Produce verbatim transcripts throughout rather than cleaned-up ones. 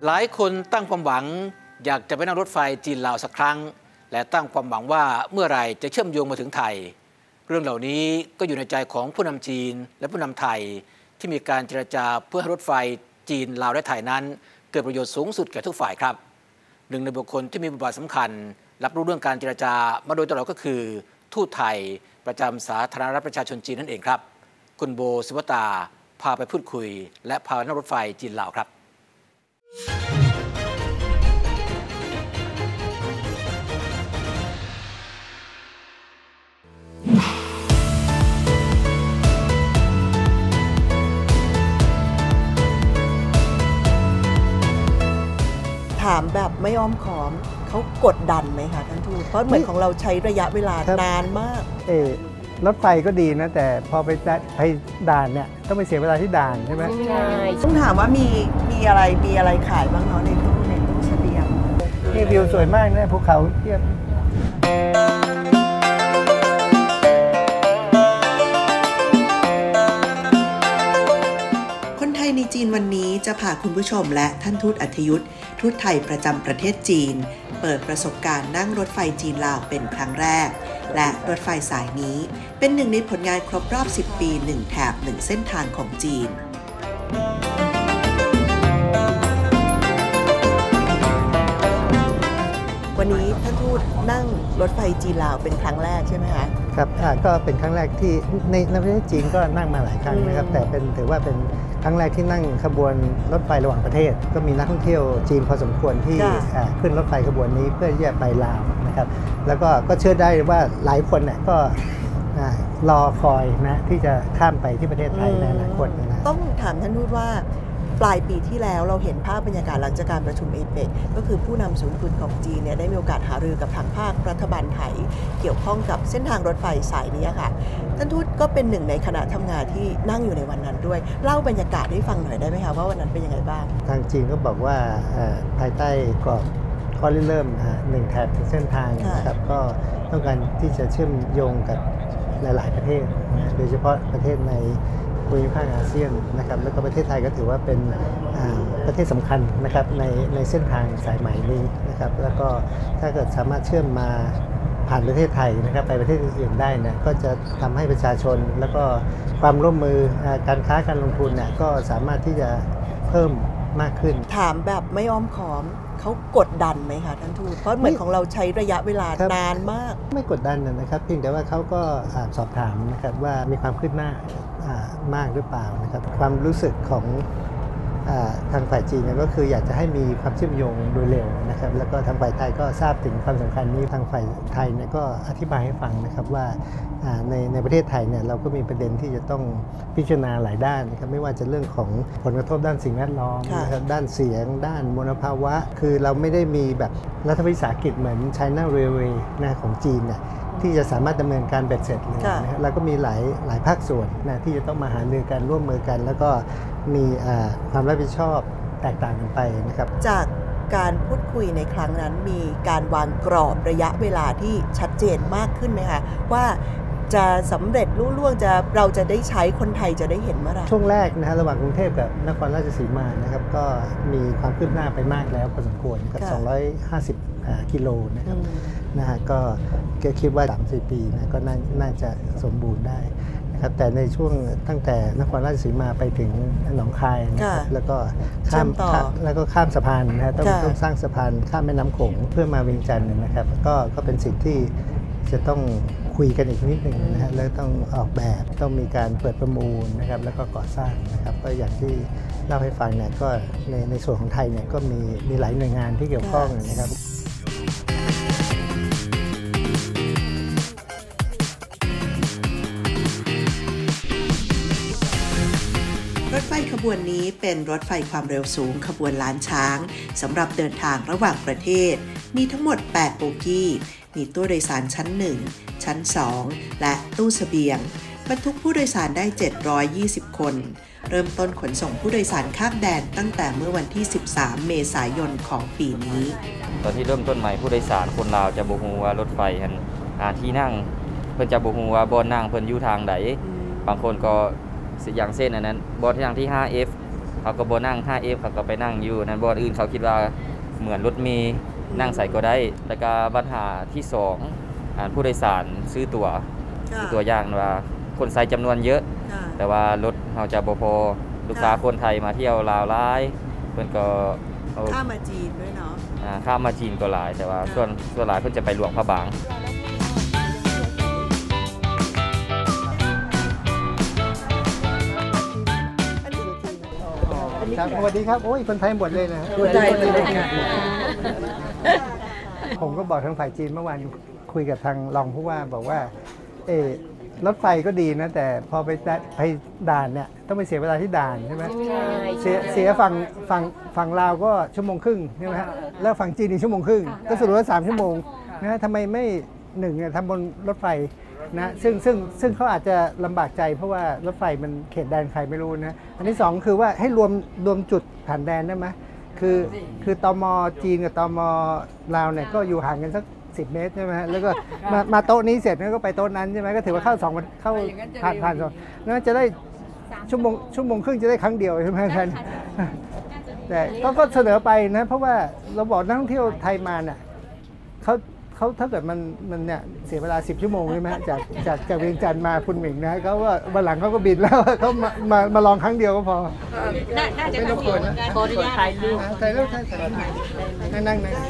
หลายคนตั้งความหวังอยากจะไปนั่งรถไฟจีนลาวสักครั้งและตั้งความหวังว่าเมื่อไรจะเชื่อมโยงมาถึงไทยเรื่องเหล่านี้ก็อยู่ในใจของผู้นำจีนและผู้นำไทยที่มีการเจรจาเพื่อให้รถไฟจีนลาวและไทยนั้นเกิดประโยชน์สูงสุดแก่ทุกฝ่ายครับหนึ่งในบุคคลที่มีบทบาทสำคัญรับรู้เรื่องการเจรจามาโดยตลอดก็คือทูตไทยประจำสาธารณรัฐประชาชนจีนนั่นเองครับคุณโบศิวตาพาไปพูดคุยและพาไปนั่งรถไฟจีนลาวครับถามแบบไม่อ้อมค้อมเขากดดันไหมคะท่านทูตเพราะเหมือนของเราใช้ระยะเวลานานมากเออรถไฟก็ดีนะแต่พอไปไปด่านเนี่ยต้องไปเสียเวลาที่ด่านใช่ไหมใช่ต้องถามว่ามีมีอะไรมีอะไรขายบ้างเนาะในตู้ในตู้เสบียงนี่วิวสวยมากนะภูเขาเทียบคนไทยในจีนวันนี้จะพาคุณผู้ชมและท่านทูตอัธยุทธทูตไทยประจำประเทศจีนเปิดประสบการณ์นั่งรถไฟจีนลาวเป็นครั้งแรกและรถไฟสายนี้เป็นหนึ่งในผลงานครบรอบสิบปีหนึ่งแถบหนึ่งเส้นทางของจีนวันนี้ท่านทูตนั่งรถไฟจีนลาวเป็นครั้งแรกใช่ไหมคะครับก็เป็นครั้งแรกที่ในในประเทศจีนก็นั่งมาหลายครั้งนะครับแต่เป็นถือว่าเป็นครั้งแรกที่นั่งขบวนรถไฟระหว่างประเทศก็มีนักท่องเที่ยวจีนพอสมควรที่ขึ้นรถไฟขบวนนี้เพื่อที่จะไปลาวนะครับแล้วก็ก็เชื่อได้ว่าหลายคนเนี่ยก็รอคอยนะที่จะข้ามไปที่ประเทศไทยในหลายคนนะต้องถามท่านทูตว่าปลายปีที่แล้วเราเห็นภาพบรรยากาศหลังจากการประชุมเอเปกก็คือผู้นำศูนย์ทุนของจีนเนี่ยได้มีโอกาสหารือกับทางภาครัฐบาลไทยเกี่ยวข้องกับเส้นทางรถไฟสายนี้ค่ะท่านทูตก็เป็นหนึ่งในคณะทำงานที่นั่งอยู่ในวันนั้นด้วยเล่าบรรยากาศให้ฟังหน่อยได้ไหมคะว่าวันนั้นเป็นยังไงบ้างทางจีนก็บอกว่าภายใต้กรอบข้อริเริ่มหนึ่งแถบเส้นทางนะครับก็ต้องการที่จะเชื่อมโยงกับหลายๆประเทศโดยเฉพาะประเทศในภูมิภาคอาเซียนนะครับแล้วก็ประเทศไทยก็ถือว่าเป็นประเทศสำคัญนะครับในในเส้นทางสายใหม่นี้นะครับแล้วก็ถ้าเกิดสามารถเชื่อมมาผ่านประเทศไทยนะครับไปประเทศอื่นๆได้เนี่ยก็จะทำให้ประชาชนแล้วก็ความร่วมมือการค้าการลงทุนเนี่ยก็สามารถที่จะเพิ่มมากขึ้นถามแบบไม่อ้อมค้อมเขากดดันไหมคะท่านทูตเพราะเหมือนของเราใช้ระยะเวลานานมากไม่กดดันนะครับเพียงแต่ว่าเขาก็สอบถามนะครับว่ามีความคืบหน้ามากหรือเปล่านะครับความรู้สึกของทางฝ่ายจีนก็คืออยากจะให้มีความเชื่อมโยงโดยเร็วนะครับแล้วก็ทางฝ่ายไทยก็ทราบถึงความสำคัญนี้ทางฝ่ายไทยเนี่ยก็อธิบายให้ฟังนะครับว่าในในประเทศไทยเนี่ยเราก็มีประเด็นที่จะต้องพิจารณาหลายด้านนะครับไม่ว่าจะเรื่องของผลกระทบด้านสิ่งแวดล้อมนะครับด้านเสียงด้านมลภาวะคือเราไม่ได้มีแบบรัฐวิสาหกิจเหมือน China Railway นะของจีนเนี่ยที่จะสามารถดำเนินการเบ็ดเสร็จเลยนะแล้วก็มีหลายหลายภาคส่วนนะที่จะต้องมาหารือกันร่วมมือกันแล้วก็มีความรับผิดชอบแตกต่างกันไปนะครับจากการพูดคุยในครั้งนั้นมีการวางกรอบระยะเวลาที่ชัดเจนมากขึ้นไหมคะว่าจะสำเร็จรุ่ล่วงจะเราจะได้ใช้คนไทยจะได้เห็นเมื่อไหร่ช่วงแรกนะฮะระหว่างกรุงเทพกับนครราชสีมานะครับก็มีความคืบหน้าไปมากแล้วพอสมควรกับสองร้อยห้าสิบกิโลนะครับนะฮะก็คิดว่า สามถึงสี่ ปีนะก็น่าจะสมบูรณ์ได้นะครับแต่ในช่วงตั้งแต่นครราชสีมาไปถึงหนองคายนะครับแล้วก็ข้ามแล้วก็ข้ามสะพานนะต้องต้องสร้างสะพานข้ามแม่น้ำโขงเพื่อมาเวียงจันทร์นะครับก็ก็เป็นสิ่งที่จะต้องคุยกันอีกนิดหนึ่งนะฮะแล้วต้องออกแบบต้องมีการเปิดประมูลนะครับแล้วก็ก่อสร้างนะครับก็อย่างที่เล่าให้ฟังเนี่ยก็ในในส่วนของไทยเนี่ยก็มีมีหลายหน่วยงานที่เกี่ยวข้องนะครับรถไฟขบวนนี้เป็นรถไฟความเร็วสูงขบวนล้านช้างสำหรับเดินทางระหว่างประเทศมีทั้งหมดแปดโบกี้มีตู้โดยสารชั้นหนึ่งชั้นสองและตู้เสบียงบรรทุกผู้โดยสารได้เจ็ดร้อยยี่สิบคนเริ่มต้นขนส่งผู้โดยสารข้ามแดนตั้งแต่เมื่อวันที่สิบสามเมษายนของปีนี้ตอนที่เริ่มต้นใหม่ผู้โดยสารคนลาวจะบ่ฮู้ว่ารถไฟหาที่นั่งเพิ่นจะบ่ฮู้ว่าบ่นั่งเพิ่นอยู่ทางใดบางคนก็อย่างเช่นอันนั้นบ่ที่นั่งที่ ห้า เอฟเขาก็บ่นั่ง ห้าเอฟ เขาก็ไปนั่งอยู่นั่นบ่อนอื่นเขาคิดว่าเหมือนรถเมล์นั่งใส่ก็ได้แล้วก็ปัญหาที่สองอ่าผู้โดยสารซื้อตั๋วซื้อตัวอย่างว่าคนใส่จำนวนเยอะแต่ว่ารถเราจะบ่พอลูกค้าคนไทยมาเที่ยวลาวหลายเพิ่นก็ข้ามมาจีนด้วยเนาะอ่าข้ามมาจีนก็หลายแต่ว่าส่วนส่วนหลายเพิ่นจะไปหลวงพระบางสวัสดีครับโอ้ยคนไทยหมดเลยนะคนไทยเลยผมก็บอกทางฝ่ายจีนเมื่อวานคุยกับทางรองผู้ว่าบอกว่าเออรถไฟก็ดีนะแต่พอไปไปด่านเนี่ยต้องไปเสียเวลาที่ด่านใช่ไหมเสียเสียฝั่งฝั่งฝั่งลาวก็ชั่วโมงครึ่งใช่ไหมฮะแล้วฝั่งจีนอีกชั่วโมงครึ่งก็สรุปว่าสามชั่วโมงนะทำไมไม่หนึ่งทำบนรถไฟนะซึ่งซึ่งซึ่งเขาอาจจะลำบากใจเพราะว่ารถไฟมันเขตแดนใครไม่รู้นะอันที่สองคือว่าให้รวมรวมจุดผ่านแดนได้ไหมคือคือตม.จีนกับตม.ลาวเนี่ยก็อยู่ห่างกันสักสิบเมตรใช่ไหมฮะแล้วก็มามาโต๊ะนี้เสร็จแล้วก็ไปโต๊ะนั้นใช่ไหมก็ถือว่าเข้าสองเข้าผ่านผ่านสองนั่นจะได้ชั่วโมงชั่วโมงครึ่งจะได้ครั้งเดียวใช่ไหมท่านแต่ก็เสนอไปนะเพราะว่าเราบอกนักท่องเที่ยวไทยมาเนี่ยเขาเขาถ้าเกิดมันมันเนี่ยเสียเวลาสิบชั่วโมงใช่ไหมจากจากจากเวียงจันทร์มาพุนหมิงนะเขาว่าวันหลังเขาก็บินแล้วเขามามามาลองครั้งเดียวก็พอน่าจะทำเดียวกันขออนุญาตถ่ายรูปถ่ายรูปถ่ายรูปนั่งนั่งนั่ง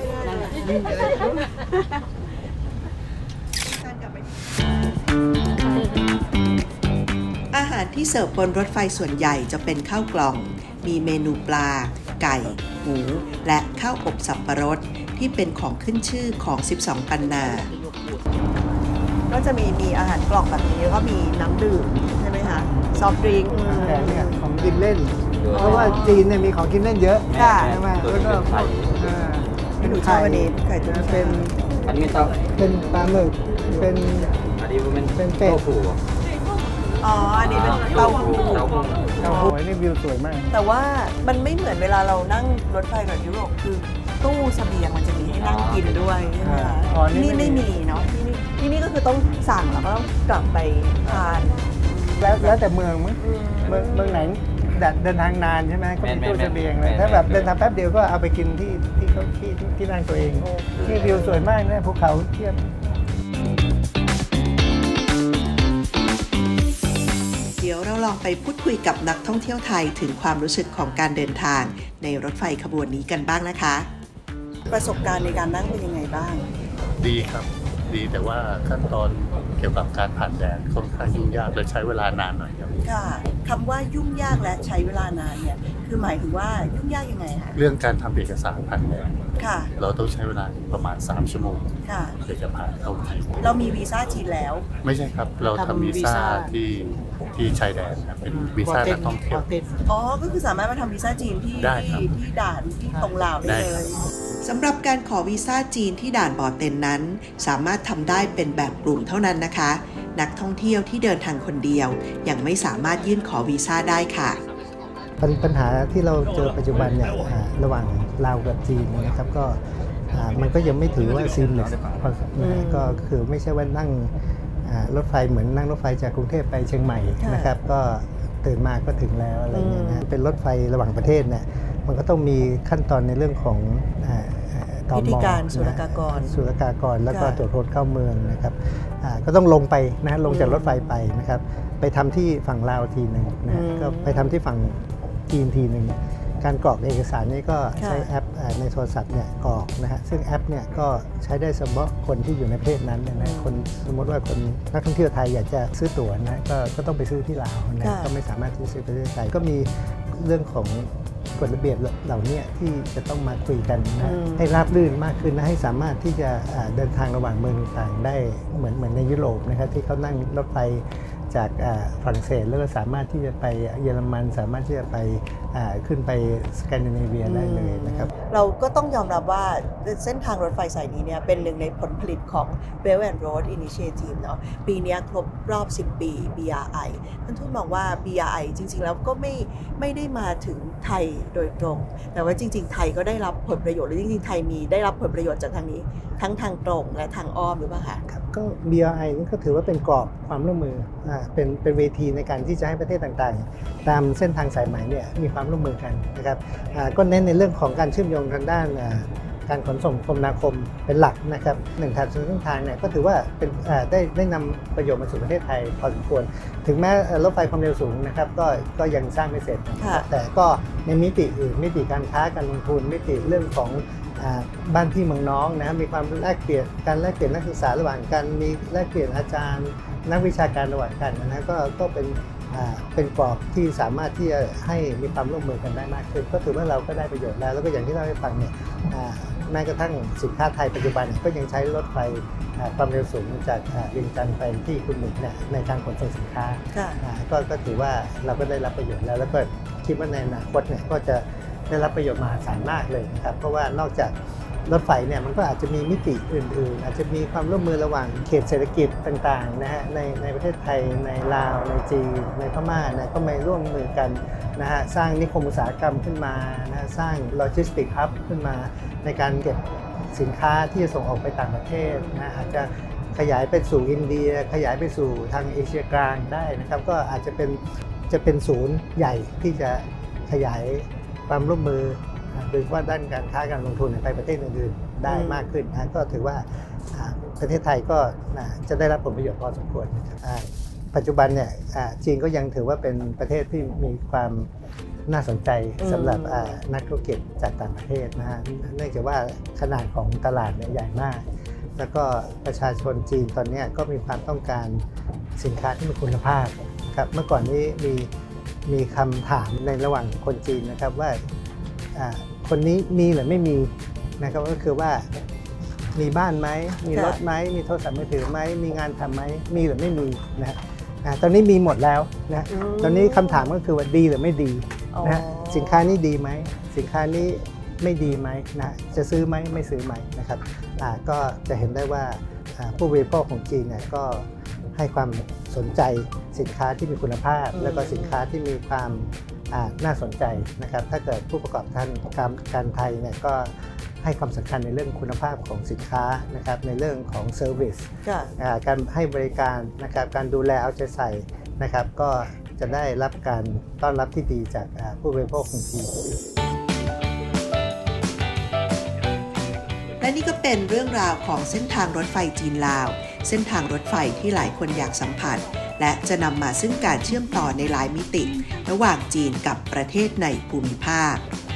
อาหารที่เสิร์ฟบนรถไฟส่วนใหญ่จะเป็นข้าวกล่องมีเมนูปลาไก่หมูและข้าวอบสับปะรดที่เป็นของขึ้นชื่อของสิบสองปันนาก็จะมีมีอาหารกล่องแบบนี้แล้วก็มีน้ำดื่มใช่ไหมคะซอฟต์ดริงก์แต่เนี่ยของกินเล่นเพราะว่าจีนเนี่ยมีของกินเล่นเยอะใช่ไหมแล้วก็หนูชอบอันนี้ไข่ตุ๋นเป็นอันนี้ต้องเป็นปลาหมึกเป็นอันนี้เป็นเป็นเป็ดอ๋ออันนี้เป็นเต้าหู้เต้าหู้นี่วิวสวยมากแต่ว่ามันไม่เหมือนเวลาเรานั่งรถไฟกับยุโรปคือตู้เสบียงมันจะมีให้นั่งกินด้วยใช่ไหมคะนี่ไม่มีเนาะที่นี่ที่นี่ก็คือต้องสั่งแล้วก็ต้องกลับไปทานแล้วแล้วแต่เมืองมั้งเมืองเมืองไหนเดินทางนานใช่ไหมก็มีตู้เสบียงเลยถ้าแบบเดินทางแป๊บเดียวก็เอาไปกินที่ที่เขาที่ที่นั่งตัวเองที่วิวสวยมากนะภูเขาเทียบเดี๋ยวเราลองไปพูดคุยกับนักท่องเที่ยวไทยถึงความรู้สึกของการเดินทางในรถไฟขบวนนี้กันบ้างนะคะประสบการณ์ในการนั่งเป็นยังไงบ้างดีครับดีแต่ว่าขั้นตอนเกี่ยวกับการผ่านแดนค่อนข้างยุ่งยากและใช้เวลานานหน่อยครับค่ะคำว่ายุ่งยากและใช้เวลานานเนี่ยคือหมายถึงว่ายุ่งยากยังไงคะเรื่องการทำเอกสารผ่านแดนค่ะเราต้องใช้เวลาประมาณสามชั่วโมงค่ะเพื่อจะผ่านเข้าจีนเรามีวีซ่าจีนแล้วไม่ใช่ครับเราทำวีซ่าที่ที่ชายแดนครับเป็นวีซ่านักท่องเที่ยวอ๋อก็คือสามารถมาทำวีซ่าจีนที่ที่ด่านที่ตรงลาวได้เลยสำหรับการขอวีซ่าจีนที่ด่านบ่อเต็นนั้นสามารถทำได้เป็นแบบกลุ่มเท่านั้นนะคะนักท่องเที่ยวที่เดินทางคนเดียวยังไม่สามารถยื่นขอวีซ่าได้ค่ะปัญหาที่เราเจอปัจจุบันเนี่ยระหว่างลาวกับจีนนะครับก็มันก็ยังไม่ถือว่าซีมเลสก็คือไม่ใช่ว่านั่งรถไฟเหมือนนั่งรถไฟจากกรุงเทพไปเชียงใหม่นะครับก็ตื่นมาก็ถึงแล้วอะไรอย่างเงี้ยนะเป็นรถไฟระหว่างประเทศเนี่ยมันก็ต้องมีขั้นตอนในเรื่องของพิธีการศุลกากรศุลกากรแล้วก็ตรวจคนเข้าเมืองนะครับก็ต้องลงไปนะลงจากรถไฟไปนะครับไปทำที่ฝั่งลาวทีหนึ่งนะก็ไปทำที่ฝั่งจีนทีหนึ่งการกรอกเอกสารนี้ก็ใช้แอปในโทรศัพท์เนี่ยกรอกนะฮะซึ่งแอปเนี่ยก็ใช้ได้เฉพาะคนที่อยู่ในประเทศนั้นนะคนสมมติว่าคนนักท่องเที่ยวไทยอยากจะซื้อตั๋วนะก็ก็ต้องไปซื้อที่ลาวนะก็ไม่สามารถที่จะซื้อประเทศไทยก็มีเรื่องของกฎระเบียบเหล่านี้ที่จะต้องมาคุยกันนะให้ราบรื่นมากขึ้นนะให้สามารถที่จะเดินทางระหว่างเมืองต่างๆได้เหมือนเหมือนในยุโรปนะครับที่เขานั่งรถไฟจากฝรั่งเศสแล้วก็สามารถที่จะไปเยอรมันสามารถที่จะไปขึ้นไปสแกนดิเนเวียได้เลยนะครับเราก็ต้องยอมรับว่าเส้นทางรถไฟสายนี้เนี่ยเป็นหนึ่งในผลผลิตของ Belt and Road Initiative เนาะปีนี้ครบรอบสิบปี บี อาร์ ไอ ท่านทูตมองว่า บี อาร์ ไอ จริงๆแล้วก็ไม่ไม่ได้มาถึงไทยโดยตรงแต่ว่าจริงๆไทยก็ได้รับผลประโยชน์หรือจริงๆไทยมีได้รับผลประโยชน์จากทางนี้ทั้งทางตรงและทางอ้อมหรือเปล่าคะครับก็ บี อาร์ ไอ นี่ก็ถือว่าเป็นกรอบความร่วมมืออ่าเป็นเป็นเวทีในการที่จะให้ประเทศต่างๆตามเส้นทางสายไหมเนี่ยมีความร่วมมือกันนะครับอ่าก็เน้นในเรื่องของการเชื่อมโยงทางด้านการขนส่งคมนาคมเป็นหลักนะครับหนึ่งแถบเส้นทางเนี่ยก็ถือว่าเป็นได้ได้นำประโยชน์มาสู่ประเทศไทยพอสมควรถึงแม้รถไฟความเร็วสูงนะครับก็ก็ยังสร้างไม่เสร็จแต่ก็ในมิติอื่นมิติการค้าการลงทุนมิติเรื่องของบ้านพี่เมืองน้องนะครับมีความแลกเปลี่ยนการแลกเปลี่ยนนักศึกษาระหว่างกันมีแลกเปลี่ยนอาจารย์นักวิชาการระหว่างกันนะก็ก็เป็นเป็นกรอบที่สามารถที่จะให้มีความร่วมมือกันได้มากขึ้นก็ถือว่าเราก็ได้ประโยชน์แล้วแล้วก็อย่างที่เราได้ฟังเนี่ยแม้กระทั่งสินค้าไทยปัจจุบันก็ยังใช้รถไฟความเร็วสูงจากเวียงจันทร์ไปที่กุนหมิงเนี่ยในการขนส่งสินค้าก็ก็ถือว่าเราก็ได้รับประโยชน์แล้วแล้วก็คิดว่าในอนาคตเนี่ยก็จะได้รับประโยชน์มหาศาลมากเลยนะครับเพราะว่านอกจากรถไฟเนี่ยมันก็อาจจะมีมิติอื่นๆอาจจะมีความร่วมมือระหว่างเขตเศรษฐกิจต่างๆนะฮะในในประเทศไทยในลาวในจีนในพม่านะก็มาร่วมมือกันนะฮะสร้างนิคมอุตสาหกรรมขึ้นมานะสร้างโลจิสติกส์ฮับขึ้นมาในการเก็บสินค้าที่จะส่งออกไปต่างประเทศนะอาจจะขยายไปสู่อินเดียขยายไปสู่ทางเอเชียกลางได้นะครับก็อาจจะเป็นจะเป็นศูนย์ใหญ่ที่จะขยายความร่วมมือโดยเฉพาะด้านการค้าการลงทุนไปประเทศอื่นๆได้มากขึ้นนะก็ถือว่าประเทศไทยก็จะได้รับผลประโยชน์พอสมควรนะครับปัจจุบันเนี่ยจีนก็ยังถือว่าเป็นประเทศที่มีความน่าสนใจสำหรับนักธุรกิจจากต่างประเทศนะฮะเนื่องจากว่าขนาดของตลาดเนี่ยใหญ่มากแล้วก็ประชาชนจีนตอนนี้ก็มีความต้องการสินค้าที่มีคุณภาพครับเมื่อก่อนนี้มีมีคำถามในระหว่างคนจีนนะครับว่าคนนี้มีหรือไม่มีนะครับก็คือว่ามีบ้านไหมมีรถไหมมีโทรศัพท์มือถือไหมมีงานทำไหมมีหรือไม่มีนะตอนนี้มีหมดแล้วนะตอนนี้คำถามก็คือว่าดีหรือไม่ดีนะสินค้านี้ดีไหมสินค้านี้ไม่ดีไหมนะจะซื้อไหมไม่ซื้อไหมนะครับก็จะเห็นได้ว่าผู้บริโภคของจีนเนี่ยก็ให้ความสนใจสินค้าที่มีคุณภาพแล้วก็สินค้าที่มีความน่าสนใจนะครับถ้าเกิดผู้ประกอบการการไทยเนี่ยก็ให้ความสำคัญในเรื่องคุณภาพของสินค้านะครับในเรื่องของเซอร์วิสการให้บริการนะครับการดูแลเอาใจใส่นะครับก็จะได้รับการต้อนรับที่ดีจากผู้บริโภคของจีนและนี่ก็เป็นเรื่องราวของเส้นทางรถไฟจีนลาวเส้นทางรถไฟที่หลายคนอยากสัมผัสและจะนำมาซึ่งการเชื่อมต่อในหลายมิติระหว่างจีนกับประเทศในภูมิภาค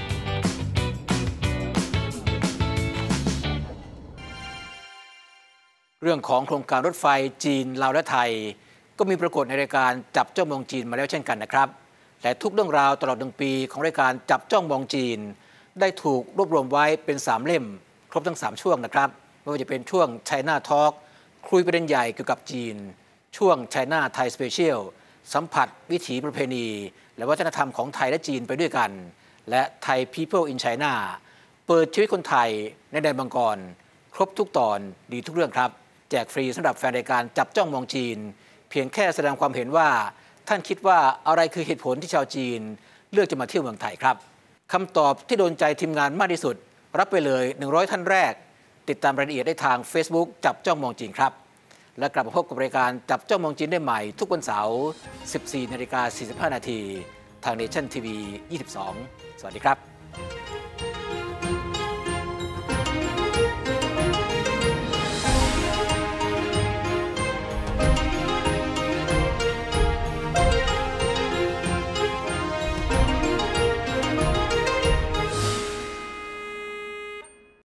เรื่องของโครงการรถไฟจีนลาวและไทยก็มีปรากฏในรายการจับจ้องมองจีนมาแล้วเช่นกันนะครับและทุกเรื่องราวตลอดหนึ่งปีของรายการจับจ้องมองจีนได้ถูกรวบรวมไว้เป็นสามเล่มครบทั้งสามช่วงนะครับไม่ว่าจะเป็นช่วง China Talk คุยประเด็นใหญ่เกี่ยวกับจีนช่วง China Thai Special สัมผัสวิถีประเพณีและวัฒนธรรมของไทยและจีนไปด้วยกันและ Thai People in China เปิดชีวิตคนไทยในแดนมังกรครบทุกตอนดีทุกเรื่องครับแจกฟรีสำหรับแฟนรายการจับจ้องมองจีนเพียงแค่แสดงความเห็นว่าท่านคิดว่าอะไรคือเหตุผลที่ชาวจีนเลือกจะมาเที่ยวเมืองไทยครับคำตอบที่โดนใจทีมงานมากที่สุดรับไปเลยหนึ่งร้อยท่านแรกติดตามรายละเอียดได้ทาง Facebook จับจ้องมองจีนครับและกลับมาพบกับรายการจับจ้องมองจีนได้ใหม่ทุกวันเสาร์ สิบสี่นาฬิกาสี่สิบห้านาทีทาง Nation ที วี ยี่สิบสอง สวัสดีครับ